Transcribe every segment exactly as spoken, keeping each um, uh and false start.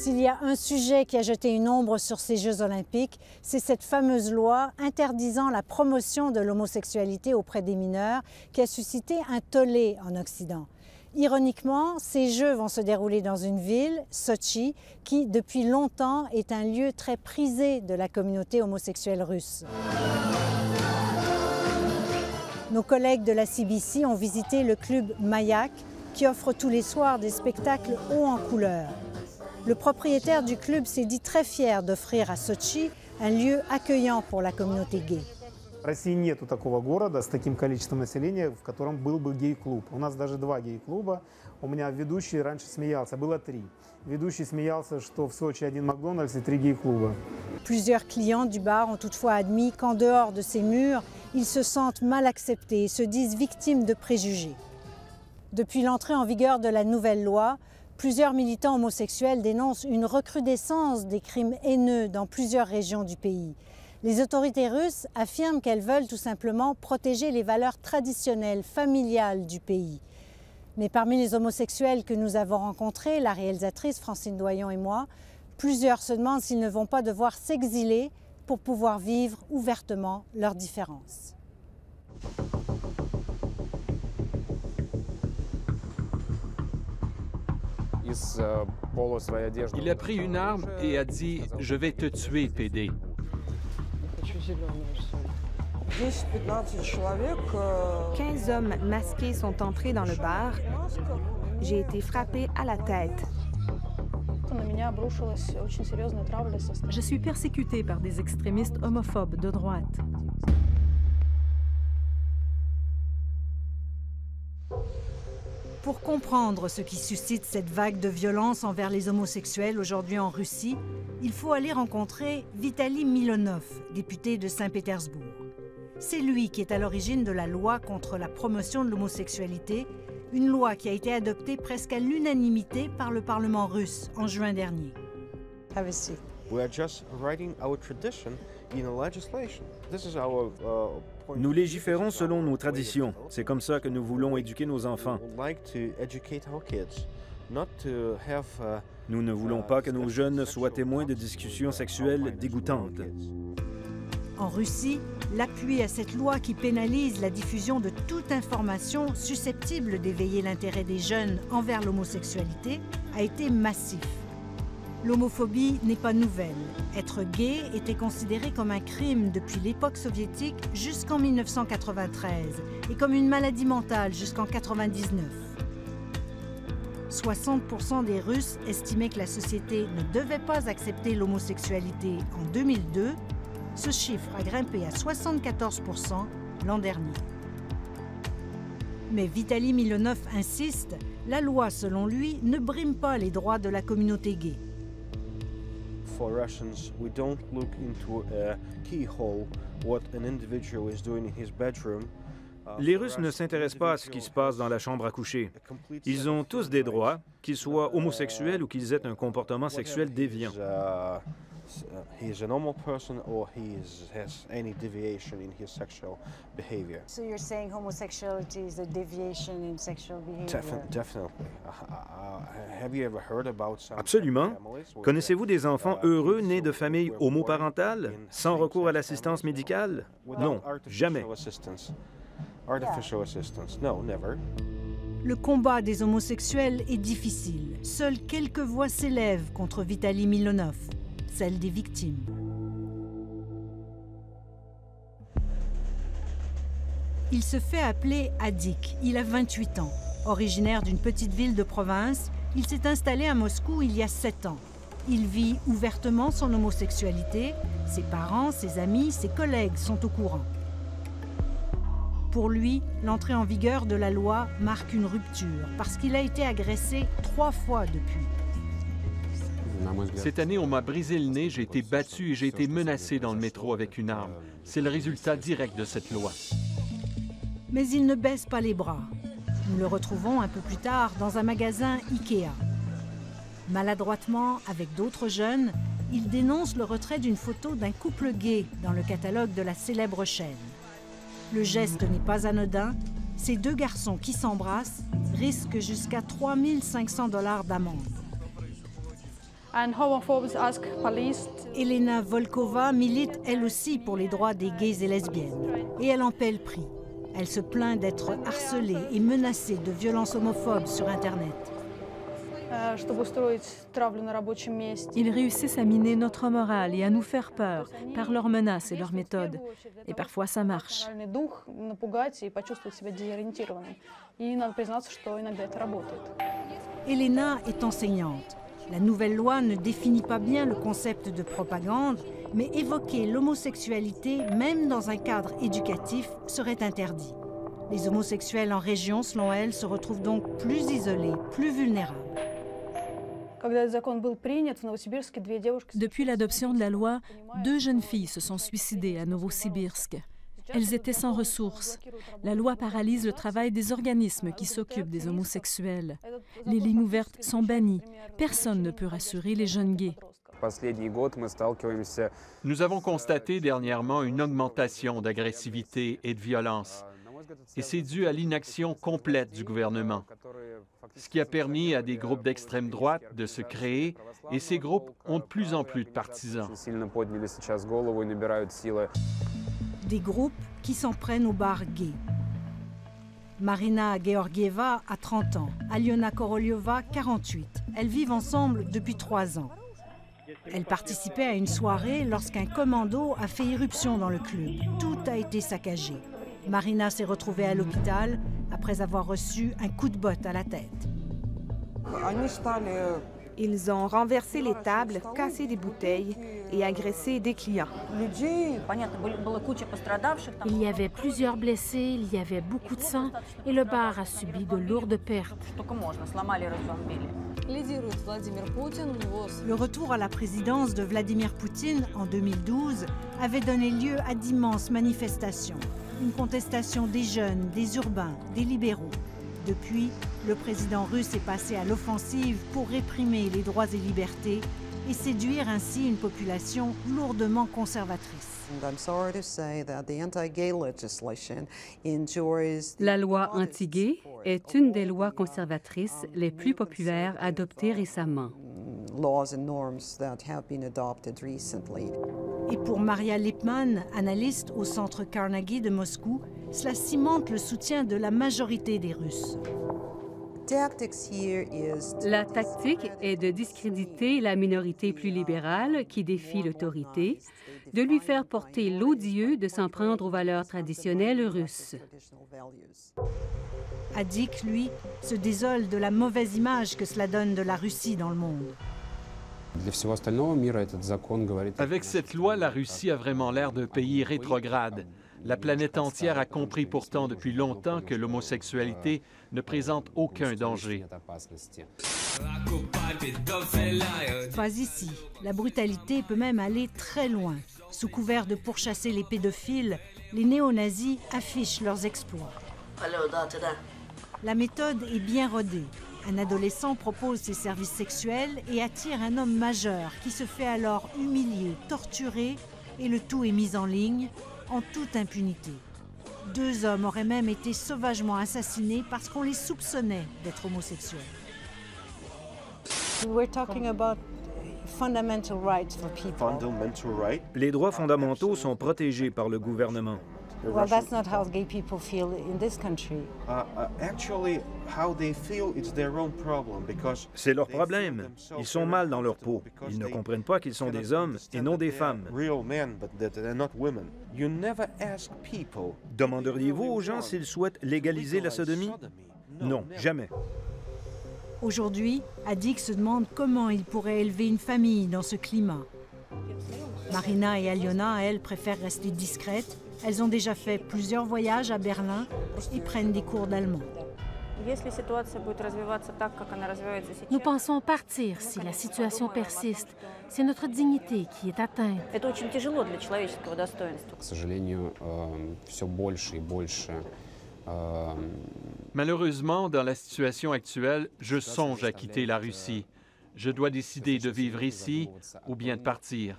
S'il y a un sujet qui a jeté une ombre sur ces Jeux olympiques, c'est cette fameuse loi interdisant la promotion de l'homosexualité auprès des mineurs qui a suscité un tollé en Occident. Ironiquement, ces Jeux vont se dérouler dans une ville, Sotchi, qui depuis longtemps est un lieu très prisé de la communauté homosexuelle russe. Nos collègues de la C B C ont visité le club Mayak, qui offre tous les soirs des spectacles hauts en couleurs. Le propriétaire du club s'est dit très fier d'offrir à Sotchi un lieu accueillant pour la communauté gay. В России нету такого города с таким количеством населения, в котором был бы гей-клуб. У нас даже два гей-клуба. У меня ведущий раньше смеялся, было три. Ведущий смеялся, что в Сочи один Макдональдс и три гей-клуба. Plusieurs clients du bar ont toutefois admis qu'en dehors de ces murs, ils se sentent mal acceptés et se disent victimes de préjugés. Depuis l'entrée en vigueur de la nouvelle loi, plusieurs militants homosexuels dénoncent une recrudescence des crimes haineux dans plusieurs régions du pays. Les autorités russes affirment qu'elles veulent tout simplement protéger les valeurs traditionnelles, familiales du pays. Mais parmi les homosexuels que nous avons rencontrés, la réalisatrice Francine Doyon et moi, plusieurs se demandent s'ils ne vont pas devoir s'exiler pour pouvoir vivre ouvertement leurs différences. Il a pris une arme et a dit « Je vais te tuer, P D ». quinze hommes masqués sont entrés dans le bar. J'ai été frappée à la tête. Je suis persécutée par des extrémistes homophobes de droite. Pour comprendre ce qui suscite cette vague de violence envers les homosexuels aujourd'hui en Russie, il faut aller rencontrer Vitaly Milonov, député de Saint-Pétersbourg. C'est lui qui est à l'origine de la loi contre la promotion de l'homosexualité, une loi qui a été adoptée presque à l'unanimité par le Parlement russe en juin dernier. Have a seat. We are just writing our tradition in a legislation. This is our uh, point. Nous légiférons selon nos traditions. C'est comme ça que nous voulons éduquer nos enfants. Nous ne voulons pas que nos jeunes soient témoins de discussions sexuelles dégoûtantes. En Russie, l'appui à cette loi qui pénalise la diffusion de toute information susceptible d'éveiller l'intérêt des jeunes envers l'homosexualité a été massif. L'homophobie n'est pas nouvelle. Être gay était considéré comme un crime depuis l'époque soviétique jusqu'en mille neuf cent quatre-vingt-treize et comme une maladie mentale jusqu'en mille neuf cent quatre-vingt-dix-neuf. soixante pour cent des Russes estimaient que la société ne devait pas accepter l'homosexualité en deux mille deux. Ce chiffre a grimpé à soixante-quatorze pour cent l'an dernier. Mais Vitaly Milonov insiste, la loi, selon lui, ne brime pas les droits de la communauté gay. For Russians, we don't look into a keyhole what an individual is doing in his bedroom. Les Russes ne s'intéressent pas à ce qui se passe dans la chambre à coucher. Ils ont tous des droits, qu'ils soient homosexuels ou qu'ils aient un comportement sexuel déviant. He is a normal person or he is, has any deviation in his sexual behavior. So you're saying homosexuality is a deviation in sexual behavior? Definitely. Definitely. Uh, uh, have you ever heard about some Absolument. Connaissez-vous des enfants heureux nés de familles homoparentales, sans recours à l'assistance médicale? Non, jamais. Artificial assistance? No, never. Le combat des homosexuels est difficile. Seules quelques voix s'élèvent contre Vitaly Milonov, celle des victimes. Il se fait appeler Adik. Il a vingt-huit ans. Originaire d'une petite ville de province, il s'est installé à Moscou il y a sept ans. Il vit ouvertement son homosexualité. Ses parents, ses amis, ses collègues sont au courant. Pour lui, l'entrée en vigueur de la loi marque une rupture parce qu'il a été agressé trois fois depuis. Cette année, on m'a brisé le nez, j'ai été battu et j'ai été menacé dans le métro avec une arme. C'est le résultat direct de cette loi. Mais il ne baisse pas les bras. Nous le retrouvons un peu plus tard dans un magasin Ikea. Maladroitement, avec d'autres jeunes, il dénonce le retrait d'une photo d'un couple gay dans le catalogue de la célèbre chaîne. Le geste n'est pas anodin. Ces deux garçons qui s'embrassent risquent jusqu'à trois mille cinq cents dollars d'amende. Elena Volkova milite elle aussi pour les droits des gays et lesbiennes. Et elle en paie le prix. Elle se plaint d'être harcelée et menacée de violences homophobes sur Internet. Ils réussissent à miner notre morale et à nous faire peur par leurs menaces et leurs méthodes. Et parfois, ça marche. Elena est enseignante. La nouvelle loi ne définit pas bien le concept de propagande, mais évoquer l'homosexualité, même dans un cadre éducatif, serait interdit. Les homosexuels en région, selon elle, se retrouvent donc plus isolés, plus vulnérables. Depuis l'adoption de la loi, deux jeunes filles se sont suicidées à Novosibirsk. Elles étaient sans ressources. La loi paralyse le travail des organismes qui s'occupent des homosexuels. Les lignes ouvertes sont bannies. Personne ne peut rassurer les jeunes gays. Nous avons constaté dernièrement une augmentation d'agressivité et de violence. Et c'est dû à l'inaction complète du gouvernement, ce qui a permis à des groupes d'extrême droite de se créer, et ces groupes ont de plus en plus de partisans. Des groupes qui s'en prennent aux bars gays. Marina Georgieva a trente ans, Aliona Korolyova quarante-huit. Elles vivent ensemble depuis trois ans. Elles participaient à une soirée lorsqu'un commando a fait irruption dans le club. Tout a été saccagé. Marina s'est retrouvée à l'hôpital après avoir reçu un coup de botte à la tête. Ils ont renversé les tables, cassé des bouteilles et agressé des clients. Il y avait plusieurs blessés, il y avait beaucoup de sang et le bar a subi de lourdes pertes. Le retour à la présidence de Vladimir Poutine en deux mille douze avait donné lieu à d'immenses manifestations. Une contestation des jeunes, des urbains, des libéraux. Depuis, le président russe est passé à l'offensive pour réprimer les droits et libertés et séduire ainsi une population lourdement conservatrice. La loi anti-gay est une des lois conservatrices les plus populaires adoptées récemment. Et pour Maria Lipman, analyste au Centre Carnegie de Moscou, cela cimente le soutien de la majorité des Russes. La tactique est de discréditer la minorité plus libérale qui défie l'autorité, de lui faire porter l'odieux de s'en prendre aux valeurs traditionnelles russes. Adik, lui, se désole de la mauvaise image que cela donne de la Russie dans le monde. Avec cette loi, la Russie a vraiment l'air d'un pays rétrograde. La planète entière a compris pourtant depuis longtemps que l'homosexualité ne présente aucun danger. Pas ici. La brutalité peut même aller très loin. Sous couvert de pourchasser les pédophiles, les néo-nazis affichent leurs exploits. La méthode est bien rodée. Un adolescent propose ses services sexuels et attire un homme majeur qui se fait alors humilier, torturer, et le tout est mis en ligne en toute impunité. Deux hommes auraient même été sauvagement assassinés parce qu'on les soupçonnait d'être homosexuels. Les droits fondamentaux sont protégés par le gouvernement. Well, that's not how gay people feel in this country. C'est leur problème. Ils sont mal dans leur peau. Ils ne comprennent pas qu'ils sont des hommes et non des femmes. Demanderiez-vous aux gens s'ils souhaitent légaliser la sodomie? Non, jamais. Aujourd'hui, Adik se demande comment il pourrait élever une famille dans ce climat. Marina et Aliona, elles, préfèrent rester discrètes. Elles ont déjà fait plusieurs voyages à Berlin et prennent des cours d'allemand. Nous pensons partir si la situation persiste. C'est notre dignité qui est atteinte. Malheureusement, dans la situation actuelle, je songe à quitter la Russie. Je dois décider de vivre ici ou bien de partir.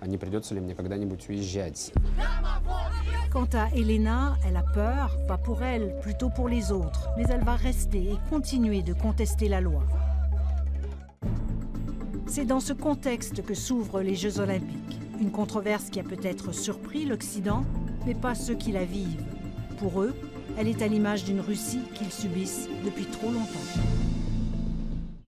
Quant à Elena, elle a peur, pas pour elle, plutôt pour les autres. Mais elle va rester et continuer de contester la loi. C'est dans ce contexte que s'ouvrent les Jeux olympiques. Une controverse qui a peut-être surpris l'Occident, mais pas ceux qui la vivent. Pour eux, elle est à l'image d'une Russie qu'ils subissent depuis trop longtemps.